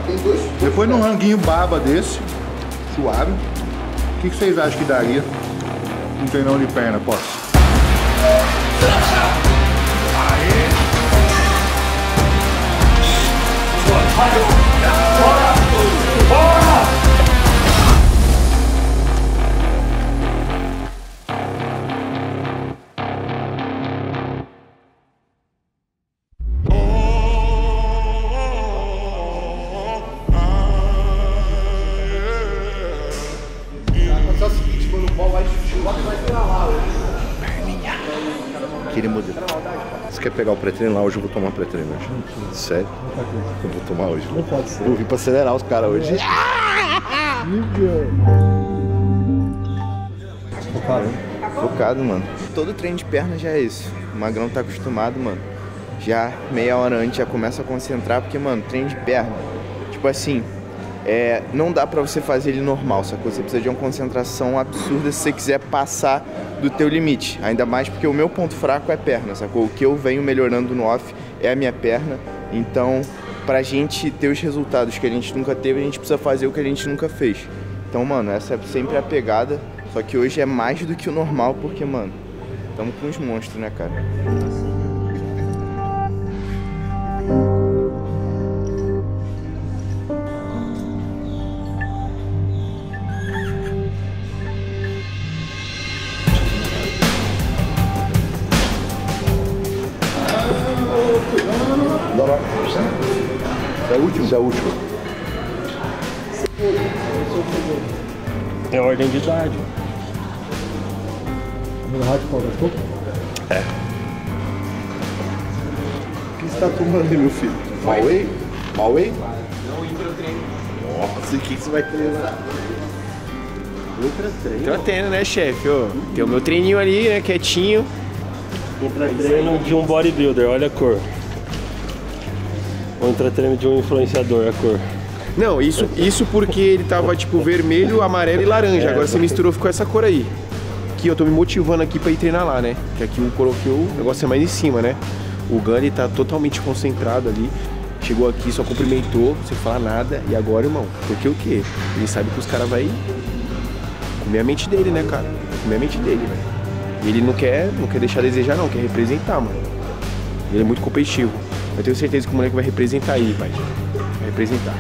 tem dois. Depois num ranguinho baba desse, suave, o que vocês acham que daria um treinão de perna, pô? Aquele modelo. Você quer pegar o pré-treino lá? Hoje eu vou tomar pré-treino hoje. Sério? Eu vou tomar hoje. Não pode ser. Vou vir pra acelerar os caras hoje. Focado, mano. Todo treino de perna já é isso. O Magrão tá acostumado, mano. Já meia hora antes já começa a concentrar, porque, mano, treino de perna, tipo assim, não dá pra você fazer ele normal, sacou? Você precisa de uma concentração absurda se você quiser passar do teu limite. Ainda mais porque o meu ponto fraco é perna, sacou? O que eu venho melhorando no off é a minha perna. Então, pra gente ter os resultados que a gente nunca teve, a gente precisa fazer o que a gente nunca fez. Então, mano, essa é sempre a pegada. Só que hoje é mais do que o normal, porque, mano, estamos com uns monstros, né, cara? É o último? Isso é o último. É ordem de idade. No rádio qual? É. O que você tá tomando aí, meu filho? Huawei? Huawei? Não, Introtreino. Nossa, o que você vai treinar? Introtreino, né, chefe? Tem o meu treininho ali, né, quietinho. Intratreino de um bodybuilder, olha a cor. O intratreino de um influenciador, a cor. Não, isso porque ele tava tipo vermelho, amarelo e laranja. Agora você misturou, ficou essa cor aí. Aqui eu tô me motivando aqui pra ir treinar lá, né? Que aqui eu coloquei o negócio é mais em cima, né? O Gunny tá totalmente concentrado ali. Chegou aqui, só cumprimentou, sem falar nada. E agora, irmão, porque o quê? Ele sabe que os caras vai comer a mente dele, né, cara? Comer a mente dele, velho. E ele não quer deixar a desejar, não. Quer representar, mano. Ele é muito competitivo. Eu tenho certeza que o moleque vai representar aí, pai. Vai representar.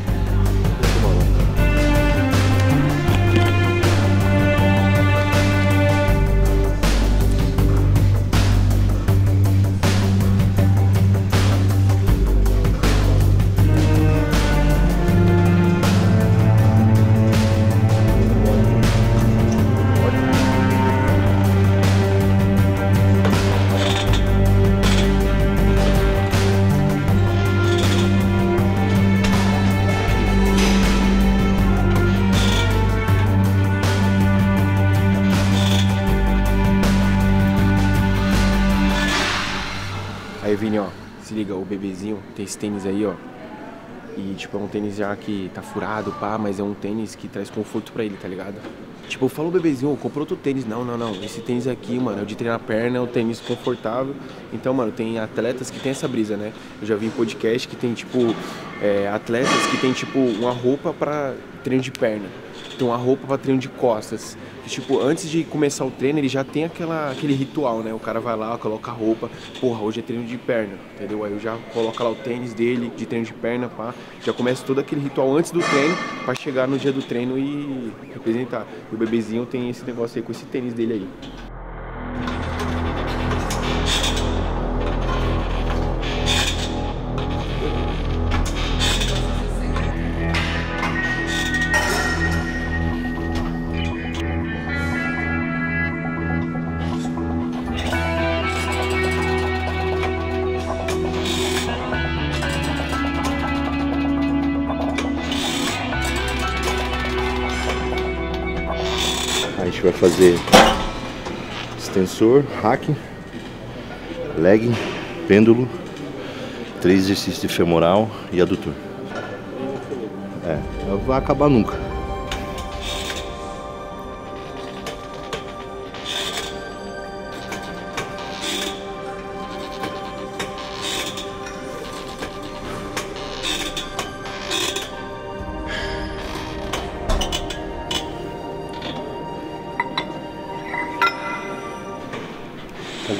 Aí, Vini, ó, se liga, o bebezinho tem esse tênis aí, ó. E, tipo, é um tênis já que tá furado, pá, mas é um tênis que traz conforto pra ele, tá ligado? Tipo, eu falo, bebezinho, comprou outro tênis. Não. Esse tênis aqui, mano, é o de treinar perna, é um tênis confortável. Então, mano, tem atletas que tem essa brisa, né? Eu já vi em podcast que tem, tipo, atletas que tem, tipo, uma roupa pra treino de perna. Tem uma roupa pra treino de costas. E, tipo, antes de começar o treino, ele já tem aquele ritual, né? O cara vai lá, coloca a roupa. Porra, hoje é treino de perna, entendeu? Aí eu já coloco lá o tênis dele, de treino de perna, pá. Já começa todo aquele ritual antes do treino, pra chegar no dia do treino e representar. E o bebezinho tem esse negócio aí com esse tênis dele aí. A gente vai fazer extensor, hack, leg, pêndulo, 3 exercícios de femoral e adutor. Não vai acabar nunca.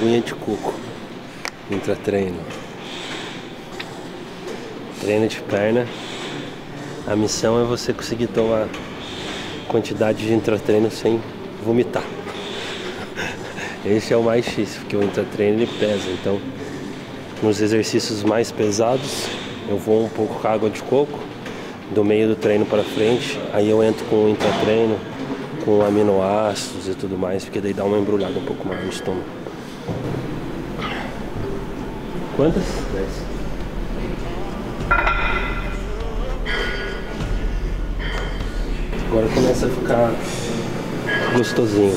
aguinha de coco. Intratreino. Treino de perna. A missão é você conseguir tomar quantidade de intratreino sem vomitar. Esse é o mais difícil, porque o intratreino ele pesa. Então, nos exercícios mais pesados, eu vou um pouco com água de coco, do meio do treino para frente, aí eu entro com o intratreino, com aminoácidos e tudo mais, porque daí dá uma embrulhada um pouco maior no estômago. Quantas? 10. Agora começa a ficar gostosinho.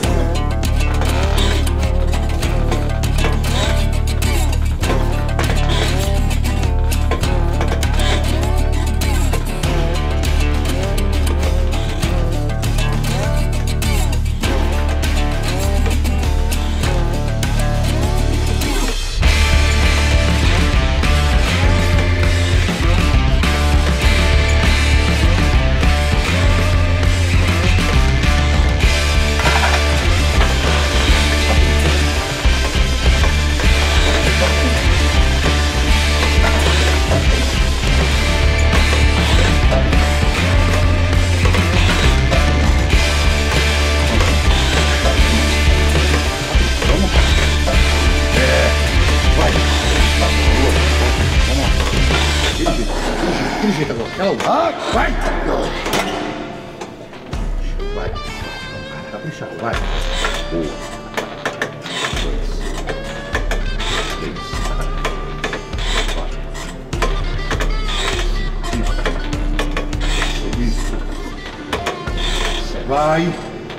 Vai! Vai. Caprichado, vai. Boa. 2, 3, 4. Isso. Vai.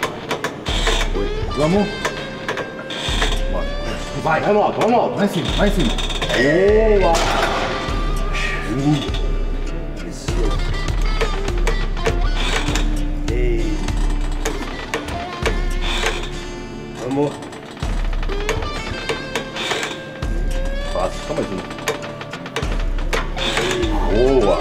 8. Vamos. Vai, vai no alto, vai no alto. Vai em cima, vai em cima. Boa. Vamos. Fácil, só mais um. Boa.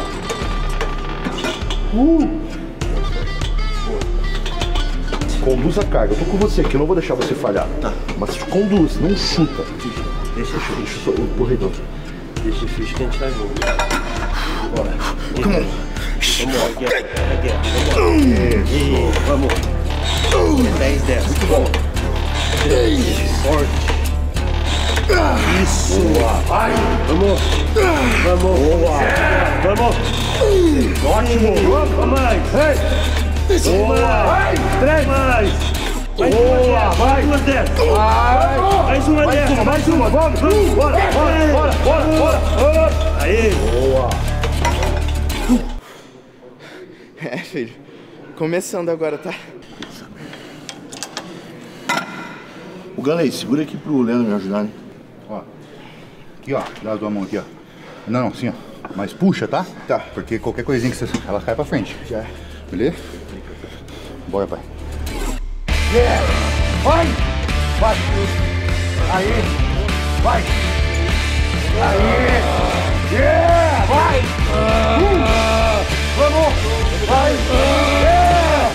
Conduz a carga. Eu tô com você aqui, eu não vou deixar você falhar. Tá. Mas conduz, não chuta. Deixa ficha. Deixa o corredor. Deixa ficha que a gente vai junto. Bora. Come on. Vamos, aqui. Vamos. 10, 10. Muito bom. Forte. Isso. Boa. Vai. Vamos. Vamos. Boa. Vamos. Ótimo. Vamos mais. Boa. Vai. 3 mais. Mais Boa. Vai. Duas 10. Vai. Mais uma 10. Mais uma. Vamos. Bora. Bora. Aí. Boa. É, filho. Começando agora, tá? O Ganley, segura aqui pro Leandro me ajudar, né? Ó. Aqui, ó. Dá a tua mão aqui, ó. Não, assim, ó. Mas puxa, tá? Tá. Porque qualquer coisinha que você... ela cai pra frente. Já. Beleza? Bora, pai. Yeah! Vai! Vai! Aí! Vai! Aí! Yeah! Vai! Vamos! Vai! Yeah!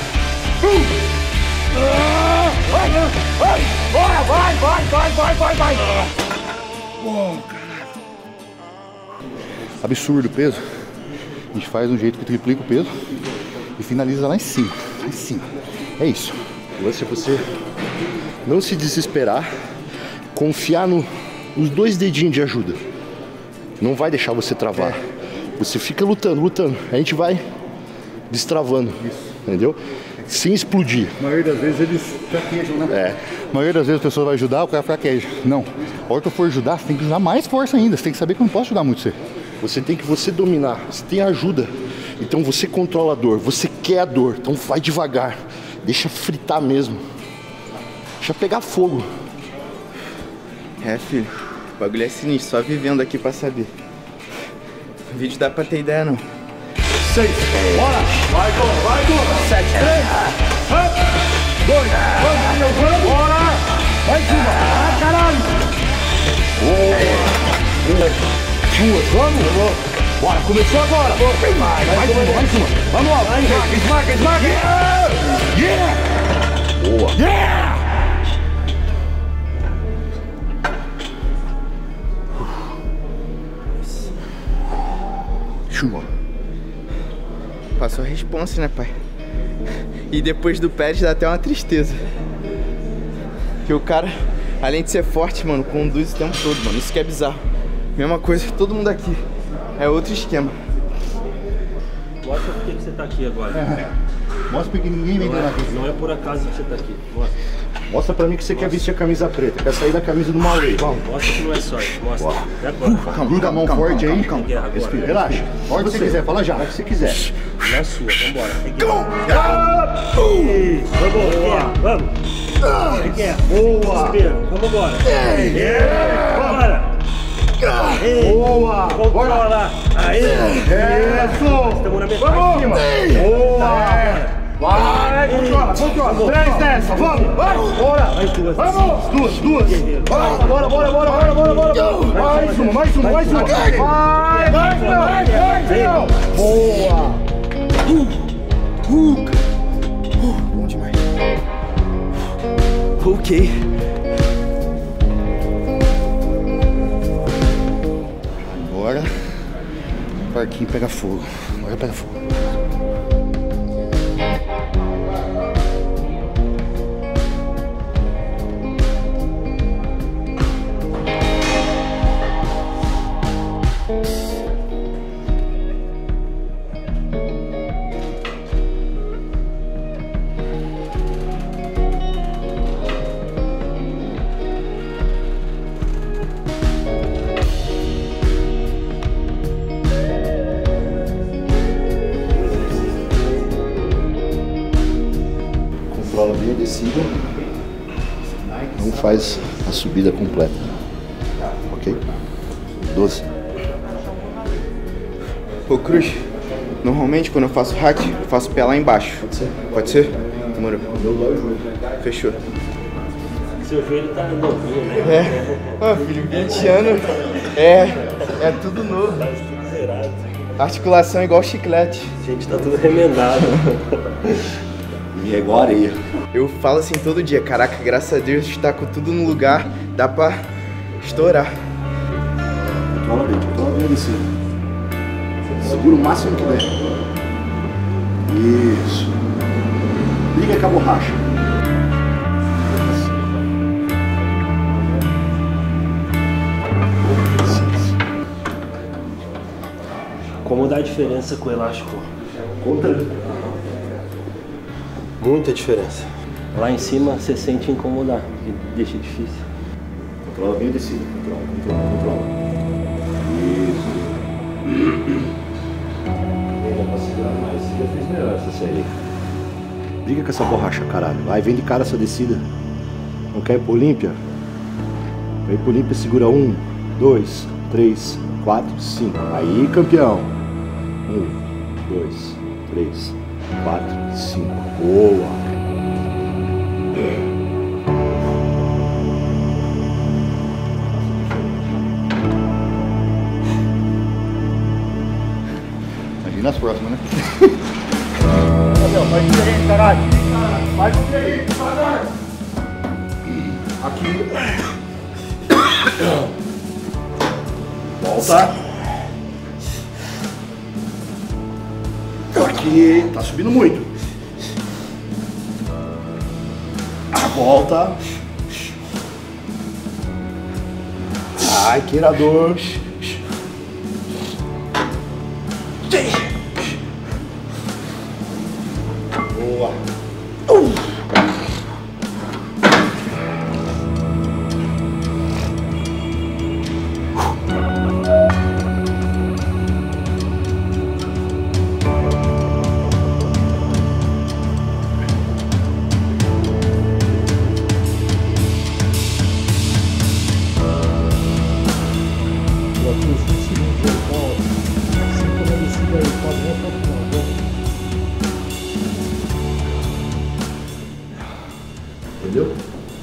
Vai! Vai! Bora! Vai! Vai! Bom, caralho! Absurdo o peso. A gente faz de um jeito que triplica o peso e finaliza lá em cima. Lá em cima. É isso. O lance é você não se desesperar, confiar nos 2 dedinhos de ajuda. Não vai deixar você travar. Você fica lutando. A gente vai destravando. Isso. Entendeu? Sem explodir. A maioria das vezes eles fraquejam, né? É. A maioria das vezes a pessoa vai ajudar, o cara fraqueja. Não. A hora que eu for ajudar, você tem que usar mais força ainda. Você tem que saber que eu não posso ajudar muito você. Você tem que dominar. Você tem ajuda. Então você controla a dor. Você quer a dor. Então vai devagar. Deixa fritar mesmo. Deixa pegar fogo. É, filho. O bagulho é sinistro. Só vivendo aqui pra saber. O vídeo dá pra ter ideia, não. 6. Bora! Vai, Dona! 7, 3, 2, vamos! Bora! Mais uma! Ah, caralho! Boa! 2, vamos! Bora, começou agora! Mais uma! Vamos lá! Esmaga! Yeah! Boa! Yeah! chuva. Passou a responsa, né, pai? E depois do Pérez dá até uma tristeza. Que o cara, além de ser forte, mano, conduz o tempo todo, mano. Isso que é bizarro. Mesma coisa, todo mundo aqui. É outro esquema. Mostra por que você tá aqui agora. Mostra porque ninguém vem na aqui. Não é por acaso que você tá aqui. Mostra. Mostra pra mim que você quer vestir a camisa preta. Quer sair da camisa do Mauê. Vamos. Mostra que não é sorte. Mostra. É agora. Gruda a mão forte aí. Respira. Relaxa. Hora que você quiser. Fala já. Hora que você quiser. Não é sua. Vambora. Vamos. Boa. Vamos embora. Bora. Boa! Controla! Aí! Isso! Estamos na metade. Boa! Vai! Controla! 3 dessa! Vamos! Vai! Bora! Vamos! Duas! Bora! Mais uma! Vai! Boa! Bom demais. Ok. Agora o parquinho pega fogo. Agora pega fogo. Controla bem a descida, não faz a subida completa, ok? 12. Ô Cruz, normalmente quando eu faço hack, eu faço pé lá embaixo. Pode ser? Demorou. Fechou. Seu joelho tá novinho, né? Ó, filho, 20 anos. É tudo novo. Tá tudo zerado. Articulação igual chiclete. Gente, tá tudo remendado. E é igual areia. Eu falo assim todo dia, caraca, graças a Deus está com tudo no lugar, dá pra estourar. Controla bem a descida. Segura o máximo que der. Isso. Liga com a borracha. Como dá a diferença com o elástico? Conta. Muita diferença. Lá em cima você sente incomodar, que deixa difícil. Controla bem a descida. Controla. Isso. Ainda pra segurar mais, você já fez melhor essa série. Briga com essa borracha, caralho. Vai, vem de cara essa descida. Não quer ir pro Olímpia? Vai pro Olímpia, segura 1, 2, 3, 4, 5. Aí, campeão. 1, 2, 3, 4, 5. Boa. Imagina as próximas, né? Faz diferente, caralho. Faz diferente, devagar. Aqui. Volta. Aqui. Tá subindo muito. Volta. Ai, queirador. Boa. Entendeu?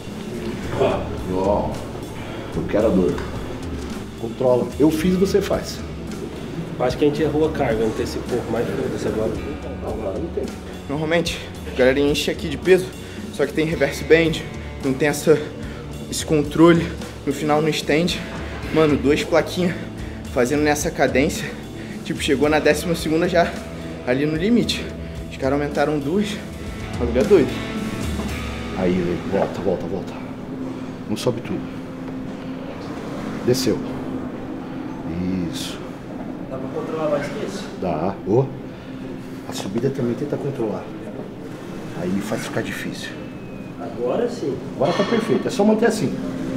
Ó, eu quero a dor. Controla. Eu fiz, você faz. Acho que a gente errou a carga, antecipou, mas foda-se agora. Agora não tem. Normalmente, a galera enche aqui de peso, só que tem reverse band, não tem esse controle, no final não estende. Mano, 2 plaquinhas fazendo nessa cadência, Tipo, chegou na 12ª já ali no limite. Os caras aumentaram 2. O bagulho é doido. Aí, volta. Não sobe tudo. Desceu. Isso. Dá pra controlar mais que isso? Dá. Oh. A subida também tenta controlar. Aí faz ficar difícil. Agora sim. Agora tá perfeito. É só manter assim.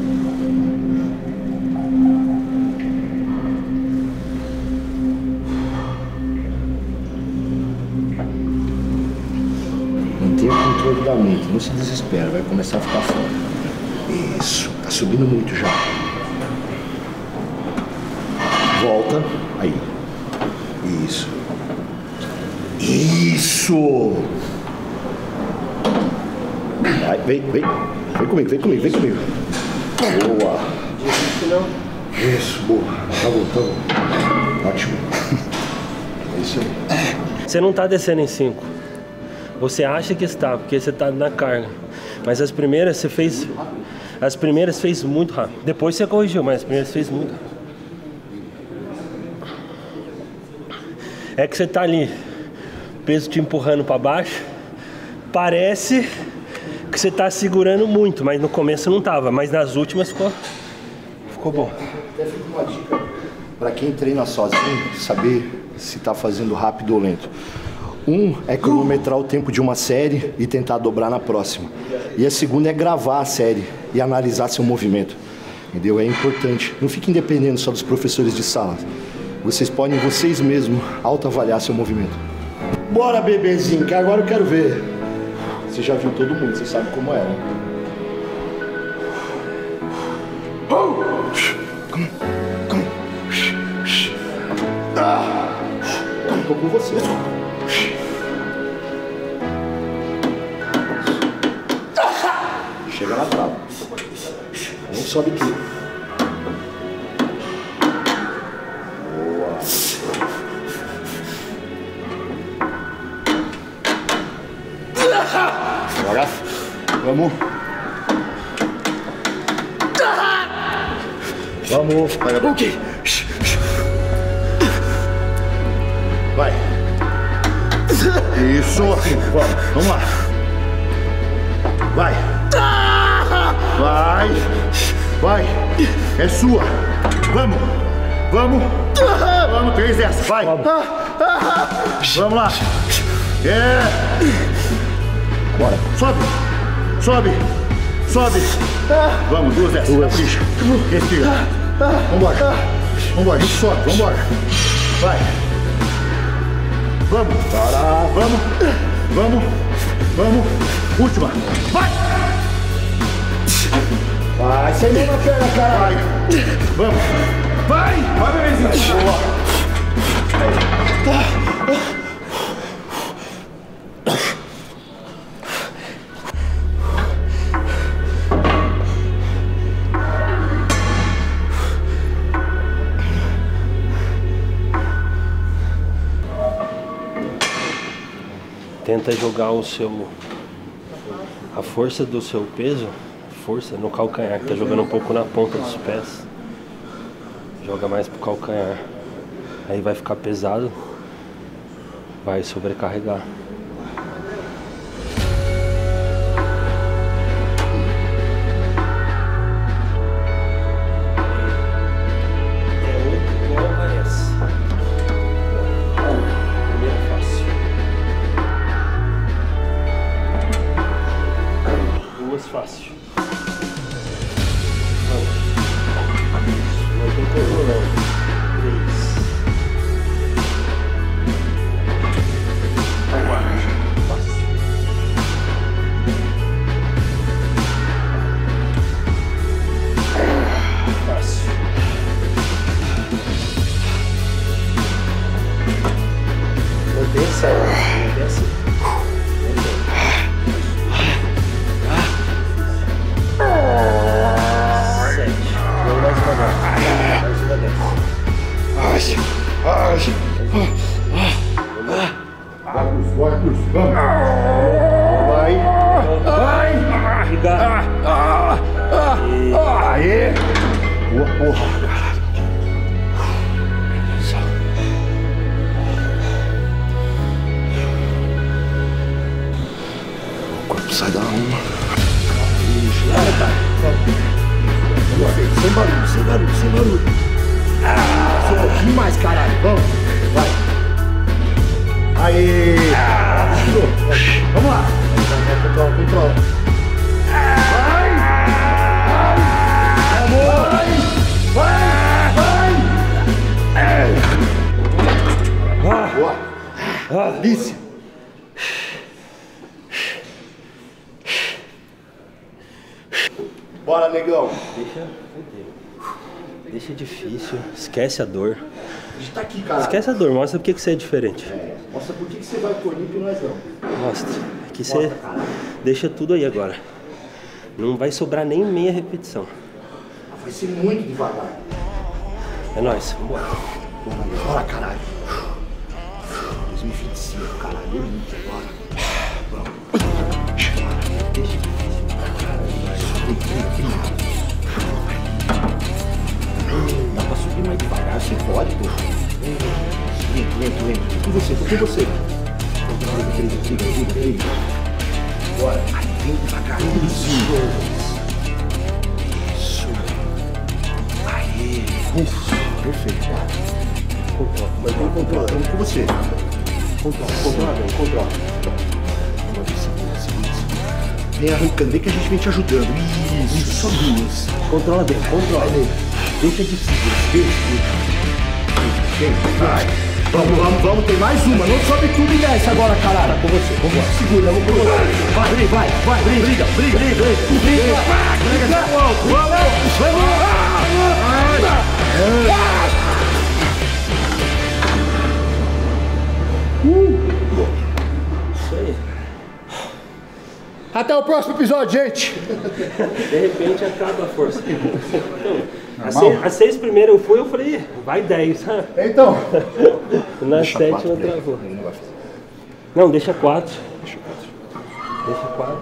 Mantenha o controle da mente. Não se desespera. Vai começar a ficar fora. Isso. Tá subindo muito já. Volta. Aí. Isso. Isso! Vai, vem comigo. Boa. Isso, boa. Tá bom. Ótimo. É isso aí. Você não tá descendo em 5. Você acha que está, porque você tá na carga. Mas as primeiras você fez. As primeiras fez muito rápido. Depois você corrigiu, mas as primeiras fez muito rápido. É que você tá ali, peso te empurrando para baixo. Parece que você tá segurando muito, mas no começo não tava. Mas nas últimas ficou bom. Até fica uma dica para quem treina sozinho, saber se tá fazendo rápido ou lento. É cronometrar o tempo de uma série e tentar dobrar na próxima. E a segunda é gravar a série e analisar seu movimento. Entendeu? É importante. Não fiquem dependendo só dos professores de sala. Vocês podem, vocês mesmos, autoavaliar seu movimento. Bora, bebezinho, que agora eu quero ver. Você já viu todo mundo, você sabe como é, né? Eu tô com você. Chega na trava. Não sobe tudo. Agora, vamos. Vamos, vai, ok. Vai. Isso. Vamos lá. Vai. Vai. É sua. Vamos, 3 dessa. Vai. Vamos lá. Bora. Sobe. Vamos, 2 dessas. Capricha. Respira. Vambora. A gente sobe. Vambora. Vai. Vamos. Vamos. Última. Vai. Sem mão na perna, caralho. Vamos. Vai, bebezinho. Boa. Tenta jogar a força do seu peso, no calcanhar, que tá jogando um pouco na ponta dos pés. Joga mais pro calcanhar. Aí vai ficar pesado, vai sobrecarregar. Fácil. Vamos. Não tem controlando. 3. Fácil. Fácil. Mantém essa. Vamos. Vai. Aê. Boa, porra, caralho. Sai da uma. Sem barulho, sem barulho, sem barulho. Só um pouquinho mais, caralho. Vamos. Vai. Aê. Vamos lá. Controla, controla. Vai. Vai. Boa. Delícia. Bora, negão. Deixa difícil, esquece a dor. A gente tá aqui, cara. Esquece a dor, mostra por que você é diferente. Mostra por que você vai por limpo e nós não. Mostra. Aqui você deixa tudo aí agora. Não vai sobrar nem meia repetição. Vai ser muito devagar. É nóis, vambora. Bora, caralho. 2025, caralho. Bora. Vamos. Deixa difícil. Dá pra subir mais devagar, você pode, pô. Lento. Com você, com você. Liga. Bora. Aí, vem devagar. Isso. Aí. Perfeito. Controla. Mas vamos controlar, vamos com você. Controla. Segura. Vem arrancando, vem que a gente vem te ajudando. Isso, só duas. Controla bem, controla. Deixa de seguir. Vem. Vai. Vamos, tem mais uma. Não sobe tudo e desce agora, caralho. Tá com você, vamos. Segura, vamos com você. Vai, briga. Isso aí. Até o próximo episódio, gente. De repente acaba a força. Então, as 6 primeiras eu falei, vai 10. Então. Na Deixa 7 quatro, não né? travou. Não vai fazer. Não, deixa 4. Deixa 4.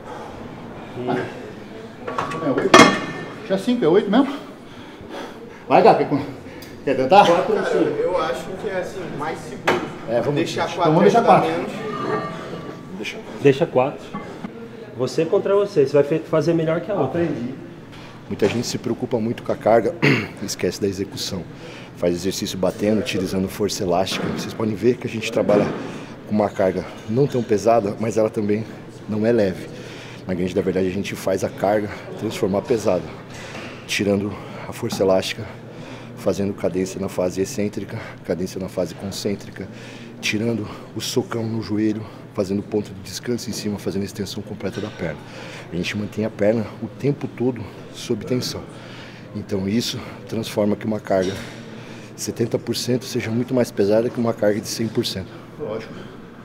É 8. Já 5, é 8 mesmo? Vai, Gabi. Quer tentar? 4 ou 5? Eu acho que é assim, mais seguro. Vamos Deixar 4. Então vamos deixar 4. Deixa 4. Você contra você vai fazer melhor que a outra. Aprendi. Muita gente se preocupa muito com a carga e esquece da execução. Faz exercício batendo, utilizando força elástica. Vocês podem ver que a gente trabalha com uma carga não tão pesada, mas ela também não é leve. Na grande da verdade, a gente faz a carga transformar pesada, tirando a força elástica, fazendo cadência na fase excêntrica, cadência na fase concêntrica, tirando o socão no joelho, fazendo ponto de descanso em cima, fazendo a extensão completa da perna. A gente mantém a perna o tempo todo sob tensão. Então isso transforma que uma carga 70% seja muito mais pesada que uma carga de 100%. Lógico.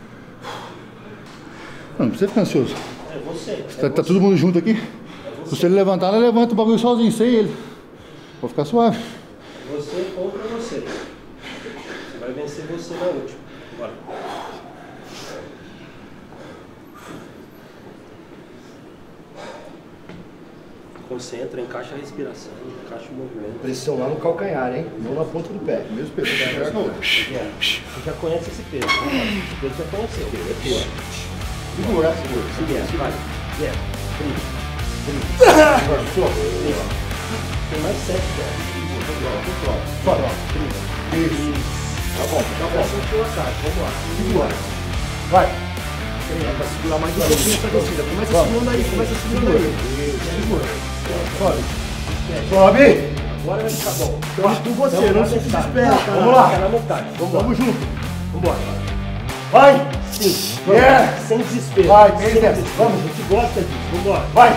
Não precisa ficar ansioso. É você. Tá todo mundo junto aqui? Se você levantar, ela levanta o bagulho sozinho, sem ele. Vou ficar suave. Você contra você. Você vai vencer você na última. Bora. Concentra, encaixa a respiração, encaixa o movimento. Pressão lá no calcanhar, hein? Não na ponta do pé. Mesmo peso. Você já conhece esse peso. Esse peso já conheceu. Aqui, ó. Segura. Vai. Tem mais 7, Controla. Sobe. Isso. Tá bom. Sentiu a caixa. Vamos lá. Segura. Vai. Vai segurar mais um pouquinho essa descida. Começa segurando aí. Segura. Sobe. Agora vai ficar bom. Estamos com você, não se desespera. Vamos lá. Fica na metade. Vamos junto. Vambora. Vai. Sim. Yeah. Sem desespero. Vai, sem desce. desespero. Vamos. A gente gosta disso. Vambora. Vai.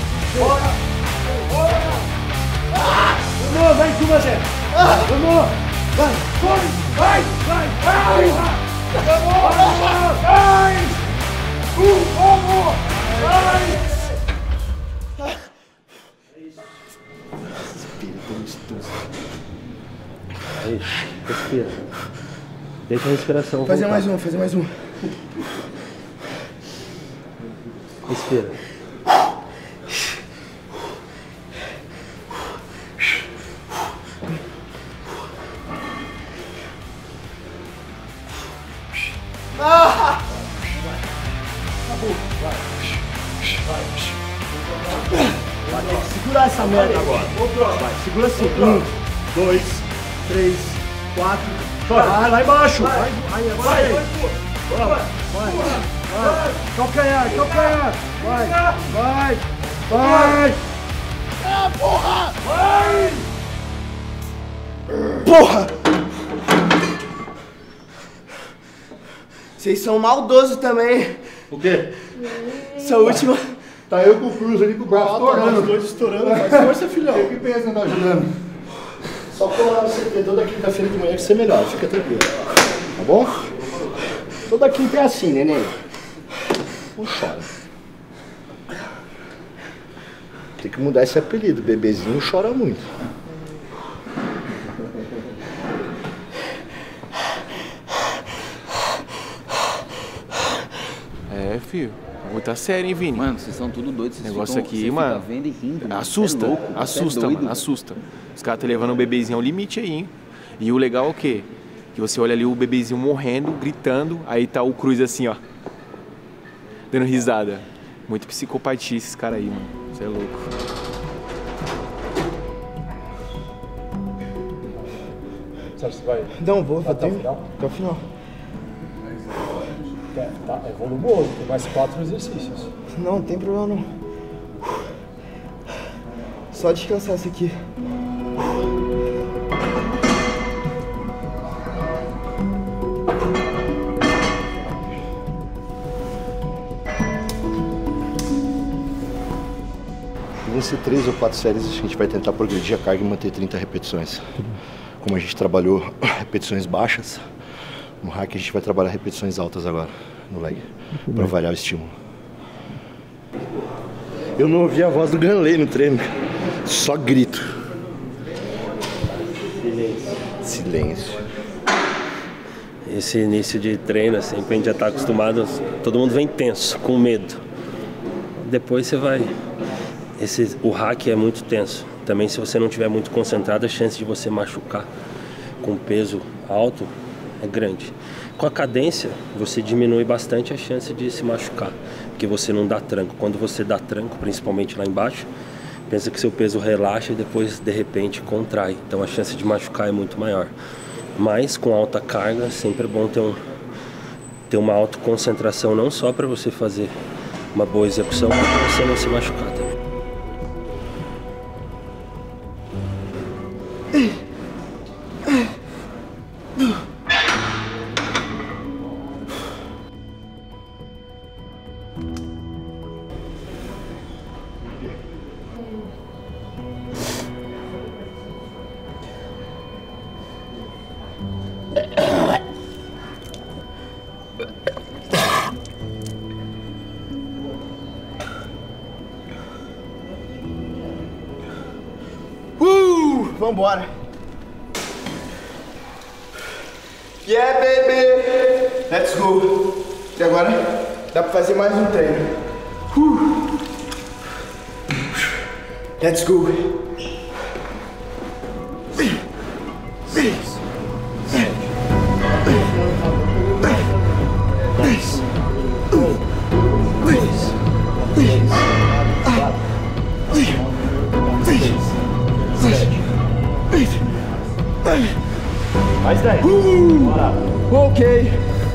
Vamos, mais uma vez. Vamos. Vai. Vai. Aí, respira. Deixa a respiração Fazer voltar. mais um. Respira. Vai ter que segurar essa merda agora. Vai, segura assim. 1, 2, 3, 4. Vai lá embaixo. Vai. Calcanhar. Vai. Ah, porra! Vai! Porra! Vocês são maldosos também. O quê? Essa última. Tá eu com o Cruz ali com o braço estourando. Os dois estourando. Faz força, filhão. O que pensa não tá ajudando? Só colar no CT toda quinta-feira de manhã que você melhora. Fica tranquilo. Tá bom? Toda quinta é assim, neném. Não chora. Tem que mudar esse apelido. Bebezinho chora muito. É, filho. Tá sério, hein, Vini? Mano, vocês são tudo doidos. Vocês negócio ficam, aqui, vocês mano. Vendo e rindo, assusta, é louco, assusta, é doido, mano, assusta. Os caras estão levando o bebezinho ao limite aí, hein? E o legal é o quê? Que você olha ali o bebezinho morrendo, gritando, aí tá o Cruz assim, ó. Dando risada. Muito psicopatia esses caras aí, mano. Você é louco. Sabe se vai? Não, vou Até o final? Até o final. Tá, é volumoso, tem mais 4 exercícios. Não tem problema não. Só descansar isso aqui. Vão ser 3 ou 4 séries, a gente vai tentar progredir a carga e manter 30 repetições. Como a gente trabalhou repetições baixas, no hack a gente vai trabalhar repetições altas agora, no leg, para variar o estímulo. Eu não ouvi a voz do Ganley no treino, só grito. Silêncio. Esse início de treino, sempre a gente já está acostumado, todo mundo vem tenso, com medo. Depois você vai... O hack é muito tenso. Também se você não estiver muito concentrado, a chance de você machucar com peso alto é grande. Com a cadência, você diminui bastante a chance de se machucar, porque você não dá tranco. Quando você dá tranco, principalmente lá embaixo, pensa que seu peso relaxa e depois, de repente, contrai. Então a chance de machucar é muito maior. Mas com alta carga, sempre é bom ter uma autoconcentração, não só para você fazer uma boa execução, mas para você não se machucar também. Vambora. Yeah, baby! Let's go. E agora dá pra fazer mais um treino. Let's go. Mais 10. Bora. Ok.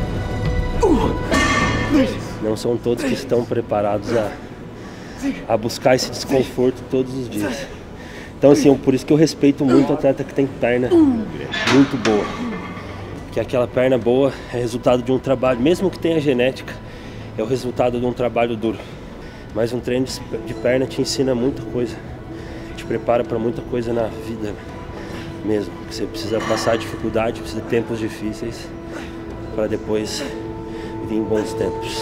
Não são todos que estão preparados a buscar esse desconforto todos os dias. Então assim, por isso que eu respeito muito o atleta que tem perna muito boa. Porque aquela perna boa é resultado de um trabalho, mesmo que tenha genética, é o resultado de um trabalho duro. Mas um treino de perna te ensina muita coisa, te prepara para muita coisa na vida mesmo. Você precisa passar dificuldade, precisa de tempos difíceis para depois vir bons tempos.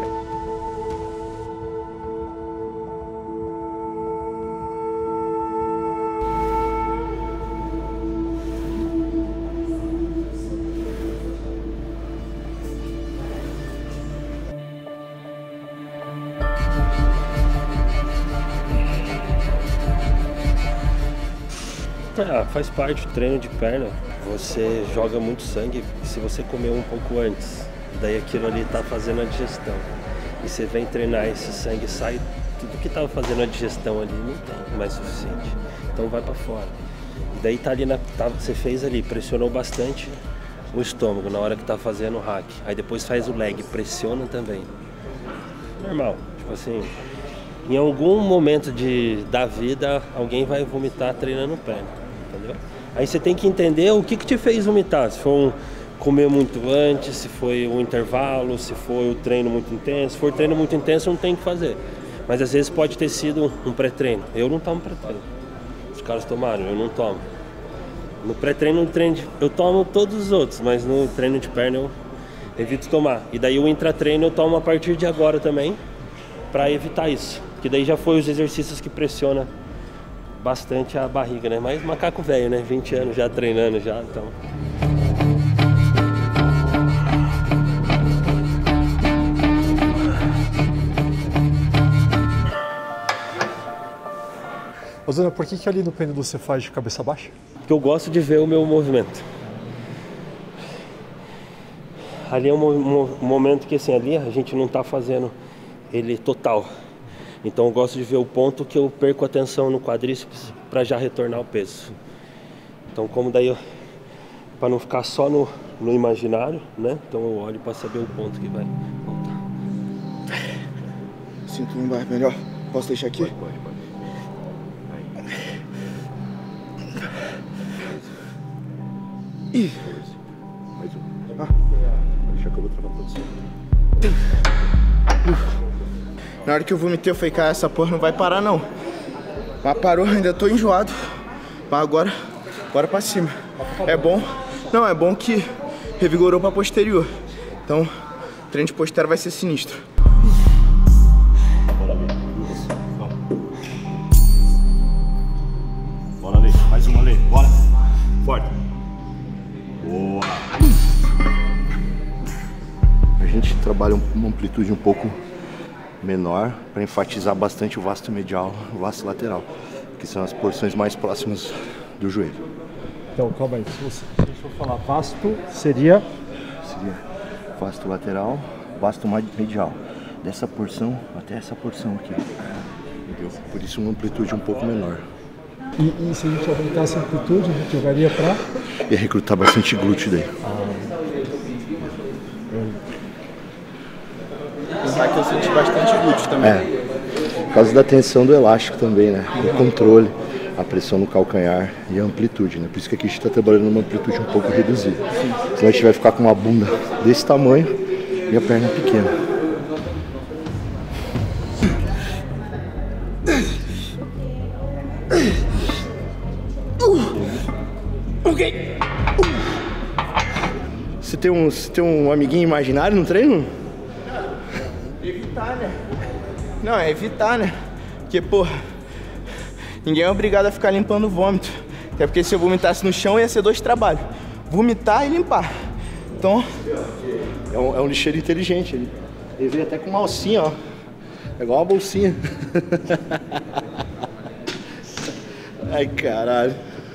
Faz parte do treino de perna. Você joga muito sangue se você comer um pouco antes. Daí aquilo ali está fazendo a digestão. e você vem treinar, esse sangue sai, tudo que tava fazendo a digestão ali não tem mais suficiente, então vai para fora. E daí tá ali, você fez ali, pressionou bastante o estômago na hora que tá fazendo o hack, aí depois faz o leg, pressiona também. Normal, tipo assim, em algum momento da vida alguém vai vomitar treinando perna, entendeu? Aí você tem que entender o que te fez vomitar, se foi comer muito antes, se foi um intervalo, se foi o treino muito intenso. Se for treino muito intenso, não tem que fazer. Mas às vezes pode ter sido um pré-treino. Eu não tomo pré-treino. Os caras tomaram, eu não tomo. No pré-treino, eu tomo todos os outros, mas no treino de perna eu evito tomar. E daí o intratreino eu tomo a partir de agora também, para evitar isso. Que daí já foi os exercícios que pressionam bastante a barriga, né? Mas macaco velho, né? 20 anos já treinando já, então... Ozona, por que ali no pêndulo você faz de cabeça baixa? Porque eu gosto de ver o meu movimento. Ali é um momento que assim, ali a gente não está fazendo ele total. Então eu gosto de ver o ponto que eu perco a tensão no quadríceps para já retornar o peso. Então como daí, para não ficar só no imaginário, né? Então eu olho para saber o ponto que vai voltar. Sinto um bar melhor. Posso deixar aqui? Pode. Ih. Mais um. Deixa que eu vou travar a produção. Na hora que eu vomitei, eu falei, cara, essa porra não vai parar não. Mas parou, ainda tô enjoado. Mas agora, bora pra cima. É bom. Não, é bom que revigorou pra posterior. Então, o treino de posterior vai ser sinistro. Bora ver. Bora ler. Mais uma lei. Bora. Forte. Boa. A gente trabalha uma amplitude um pouco menor para enfatizar bastante o vasto medial e o vasto lateral, que são as porções mais próximas do joelho. Então, calma aí. Se a gente for falar vasto, seria Vasto lateral, vasto medial. Dessa porção até essa porção aqui. Entendeu? Por isso uma amplitude um pouco menor. E se a gente aumentar essa amplitude, a gente jogaria para... E recrutar bastante glúteo daí. Apesar que eu senti bastante glúteo também. Por causa da tensão do elástico também, né? O controle, a pressão no calcanhar e a amplitude, né? Por isso que aqui a gente está trabalhando numa amplitude um pouco reduzida. Senão a gente vai ficar com uma bunda desse tamanho e a perna pequena. Você tem um amiguinho imaginário no treino? Evitar, né? Não, é evitar, né? Porque, porra, ninguém é obrigado a ficar limpando o vômito. Até porque se eu vomitasse no chão ia ser 2 trabalhos. Vomitar e limpar. Então... É um lixeiro inteligente. Ele veio até com uma alcinha, ó. É igual uma bolsinha. Ai, caralho.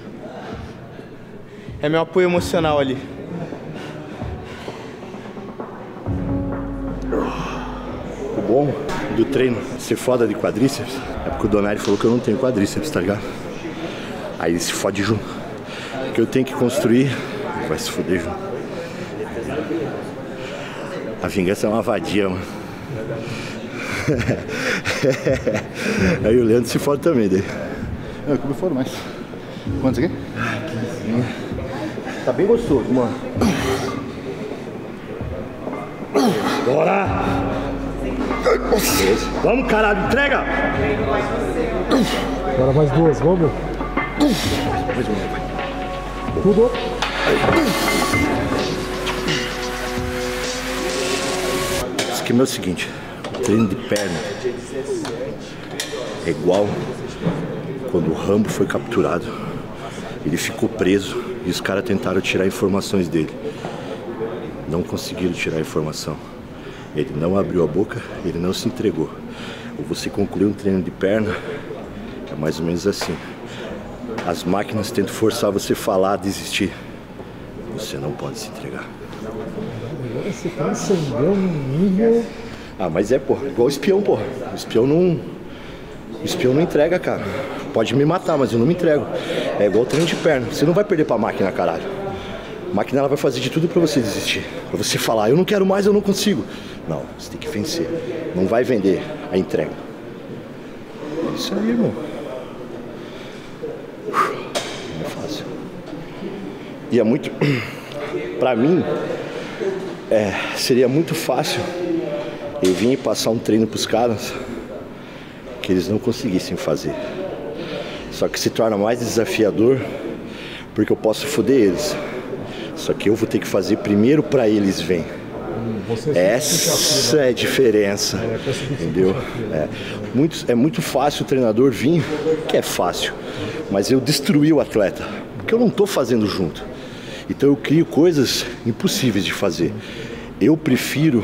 É meu apoio emocional ali. O bom do treino ser foda de quadríceps é porque o Donari falou que eu não tenho quadríceps, tá ligado? Aí ele se fode junto. Porque eu tenho que construir, ele vai se foder junto. A vingança é uma vadia, mano. Aí o Leandro se fode também daí. Eu comi fora mais. Quantos aqui? Tá bem gostoso, mano. Bora! Vamos, caralho, entrega! Agora mais 2, vamos? Tudo. O esquema é o seguinte, o treino de perna é igual quando o Rambo foi capturado. Ele ficou preso e os caras tentaram tirar informações dele. Não conseguiram tirar a informação. Ele não abriu a boca, ele não se entregou. Ou você concluir um treino de perna, é mais ou menos assim. As máquinas tentam forçar você a falar, a desistir. Você não pode se entregar. Agora você tá sangrando num nível... Ah, mas é, porra, igual o espião, porra. O espião não entrega, cara. Pode me matar, mas eu não me entrego. É igual o treino de perna. Você não vai perder pra máquina, caralho. A máquina ela vai fazer de tudo pra você desistir. Pra você falar, eu não quero mais, eu não consigo. Não, você tem que vencer. Não vai vender a entrega. É isso aí, irmão. Não é fácil. E é muito... Pra mim, seria muito fácil eu vir e passar um treino pros caras que eles não conseguissem fazer. Só que se torna mais desafiador porque eu posso foder eles. Só que eu vou ter que fazer primeiro pra eles verem. Essa é a diferença, entendeu? É muito fácil o treinador vir, que é fácil, mas eu destruí o atleta, porque eu não tô fazendo junto. Então eu crio coisas impossíveis de fazer. Eu prefiro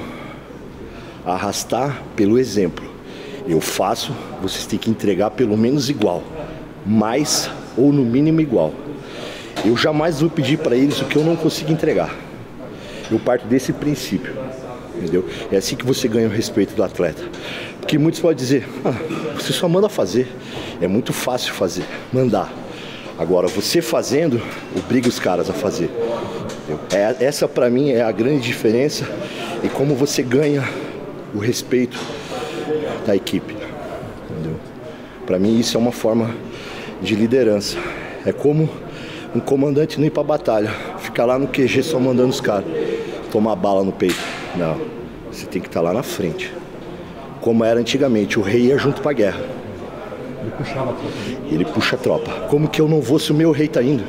arrastar pelo exemplo. Eu faço, vocês têm que entregar pelo menos igual, mais ou no mínimo igual. Eu jamais vou pedir para eles o que eu não consigo entregar. Eu parto desse princípio, entendeu? É assim que você ganha o respeito do atleta. Porque muitos podem dizer, você só manda fazer. É muito fácil fazer, mandar. Agora, você fazendo, obriga os caras a fazer. Essa para mim é a grande diferença e como você ganha o respeito da equipe, entendeu? Para mim isso é uma forma de liderança. É como um comandante não ir pra batalha, ficar lá no QG só mandando os caras tomar bala no peito. Não, você tem que estar lá na frente. Como era antigamente, o rei ia junto pra guerra. Ele puxava a tropa. Ele puxa a tropa. Como que eu não vou se o meu rei tá indo?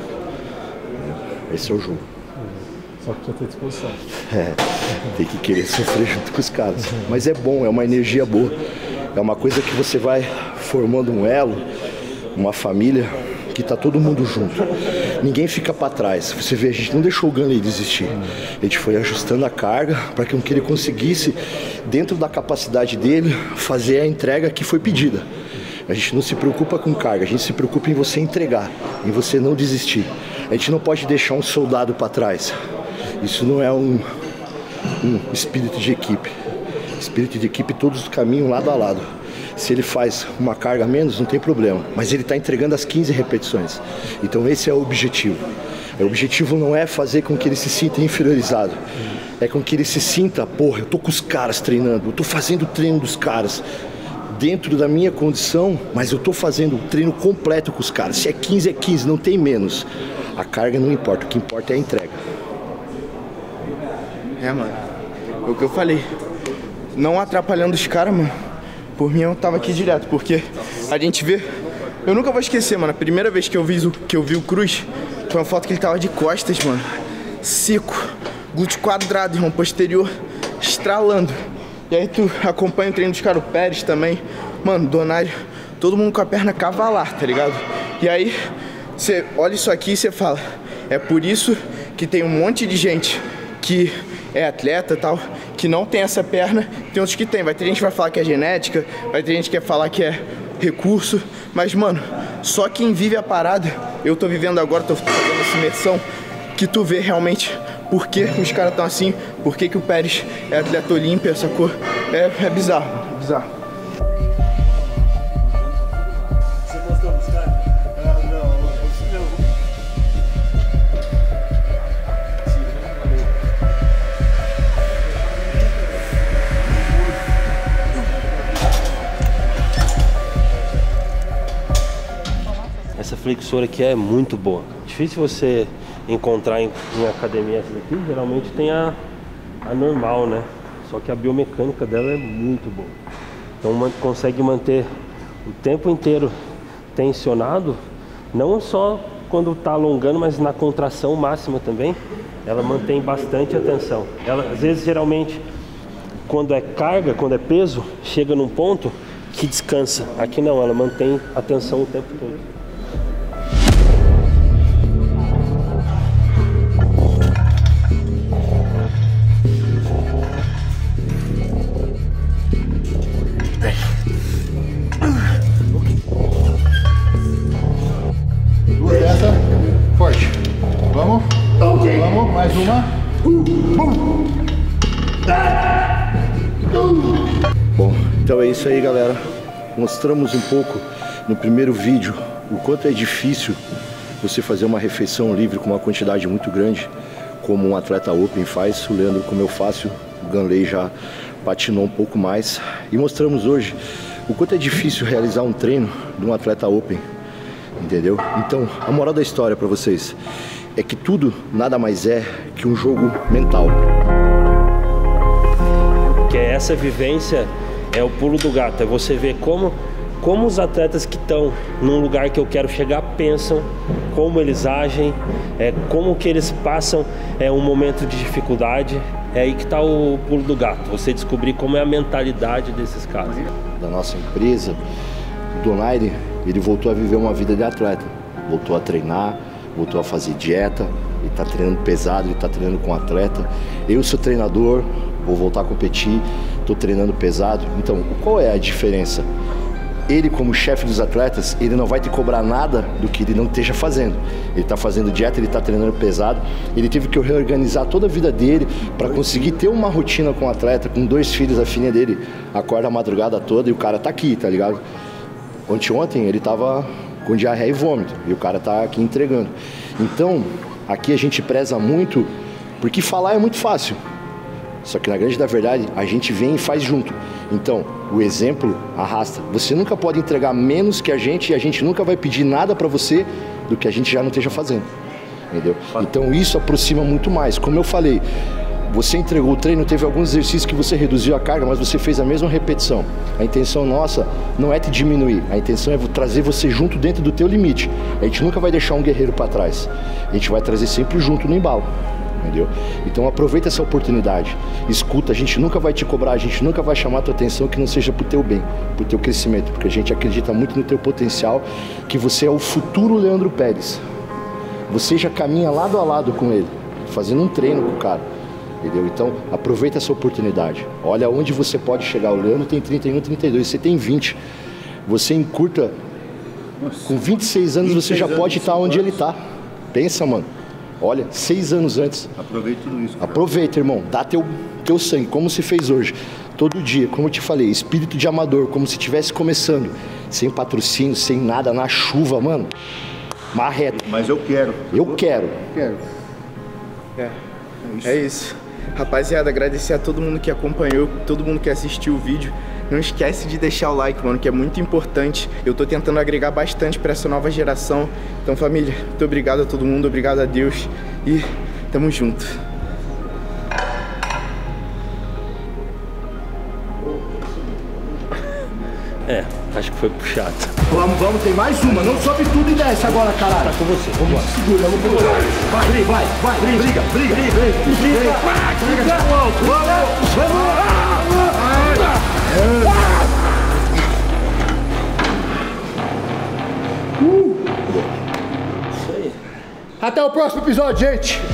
Esse é o jogo. Só que precisa ter disposição. Tem que querer sofrer junto com os caras. Mas é bom, é uma energia boa. É uma coisa que você vai formando um elo, uma família que tá todo mundo junto. Ninguém fica para trás. Você vê, a gente não deixou o Gunley desistir. A gente foi ajustando a carga para que ele conseguisse, dentro da capacidade dele, fazer a entrega que foi pedida. A gente não se preocupa com carga, a gente se preocupa em você entregar, em você não desistir. A gente não pode deixar um soldado para trás. Isso não é um espírito de equipe. Espírito de equipe, todos caminham lado a lado. Se ele faz uma carga a menos, não tem problema. Mas ele está entregando as 15 repetições. Então esse é o objetivo. O objetivo não é fazer com que ele se sinta inferiorizado. É com que ele se sinta, porra, eu tô com os caras treinando, eu tô fazendo o treino dos caras. Dentro da minha condição, mas eu tô fazendo o treino completo com os caras. Se é 15, é 15, não tem menos. A carga não importa, o que importa é a entrega. Mano, é o que eu falei. Não atrapalhando os caras, mano. Por mim eu tava aqui direto, porque a gente vê... Eu nunca vou esquecer, mano. A primeira vez que eu vi o Cruz, foi uma foto que ele tava de costas, mano. Seco. Glúteo quadrado, irmão, posterior estralando. E aí tu acompanha o treino dos caras, o Pérez também. Mano, Donário, todo mundo com a perna cavalar, tá ligado? E aí, você olha isso aqui e você fala, é por isso que tem um monte de gente que é atleta e tal, que não tem essa perna, tem outros que tem. Vai ter gente que vai falar que é genética, vai ter gente que vai falar que é recurso, mas, mano, só quem vive a parada, eu tô vivendo agora, tô fazendo essa imersão, que tu vê realmente por que os caras estão assim, por que o Pérez é atleta olímpia, sacou? É bizarro, é bizarro. Você mostrou pros caras? Essa flexora aqui é muito boa. Difícil você encontrar em academia essa daqui. Geralmente tem a normal, né? Só que a biomecânica dela é muito boa. Então consegue manter o tempo inteiro tensionado, não só quando está alongando, mas na contração máxima também. Ela mantém bastante a tensão. Ela, às vezes, geralmente, quando é carga, quando é peso, chega num ponto que descansa. Aqui não, ela mantém a tensão o tempo todo. Duas dessa, forte. Vamos? Ok. Vamos, mais uma. Então é isso aí, galera. Mostramos um pouco no primeiro vídeo o quanto é difícil você fazer uma refeição livre com uma quantidade muito grande, como um atleta open faz. O Leandro comeu fácil, o Ganley já patinou um pouco mais. E mostramos hoje o quanto é difícil realizar um treino de um atleta open, entendeu? Então, a moral da história para vocês é que tudo nada mais é que um jogo mental. Que é essa vivência, é o pulo do gato, é você ver como os atletas que estão num lugar que eu quero chegar pensam, como eles agem, como que eles passam um momento de dificuldade. É aí que está o pulo do gato, você descobrir como é a mentalidade desses caras. Da nossa empresa, o Donaire, ele voltou a viver uma vida de atleta, voltou a treinar, voltou a fazer dieta, ele está treinando pesado, ele está treinando com atleta. Eu sou treinador, vou voltar a competir, estou treinando pesado. Então, qual é a diferença? Ele, como chefe dos atletas, ele não vai te cobrar nada do que ele não esteja fazendo. Ele está fazendo dieta, ele está treinando pesado. Ele teve que reorganizar toda a vida dele para conseguir ter uma rotina com o atleta, com 2 filhos. A filha dele acorda a madrugada toda e o cara tá aqui, tá ligado? Ontem ele tava com diarreia e vômito e o cara tá aqui entregando. Então, aqui a gente preza muito, porque falar é muito fácil. Só que na grande da verdade, a gente vem e faz junto. Então, o exemplo arrasta. Você nunca pode entregar menos que a gente e a gente nunca vai pedir nada para você do que a gente já não esteja fazendo. Entendeu? Então, isso aproxima muito mais. Como eu falei, você entregou o treino, teve alguns exercícios que você reduziu a carga, mas você fez a mesma repetição. A intenção nossa não é te diminuir, a intenção é trazer você junto dentro do teu limite. A gente nunca vai deixar um guerreiro para trás. A gente vai trazer sempre junto no embalo. Entendeu? Então aproveita essa oportunidade, escuta, a gente nunca vai te cobrar, a gente nunca vai chamar a tua atenção que não seja pro teu bem, pro teu crescimento, porque a gente acredita muito no teu potencial, que você é o futuro Leandro Pérez. Você já caminha lado a lado com ele, fazendo um treino com o cara, entendeu? Então aproveita essa oportunidade, olha onde você pode chegar. O Leandro tem 31, 32, você tem 20, você encurta, com 26 anos você já pode estar onde ele tá. Pensa, mano. Olha, 6 anos antes. Aproveita tudo isso. Cara. Aproveita, irmão. Dá teu sangue, como se fez hoje. Todo dia, como eu te falei, espírito de amador, como se estivesse começando. Sem patrocínio, sem nada, na chuva, mano. Marreta. Mas eu quero. Eu quero. É isso. Rapaziada, agradecer a todo mundo que acompanhou, todo mundo que assistiu o vídeo. Não esquece de deixar o like, mano, que é muito importante. Eu tô tentando agregar bastante pra essa nova geração. Então, família, muito obrigado a todo mundo, obrigado a Deus e tamo junto. Acho que foi puxado. Vamos, tem mais uma. Não sobe tudo e desce agora, caralho. Tá com você, vambora. Segura, vamos pro lado. Vai, briga. Até o próximo episódio, gente.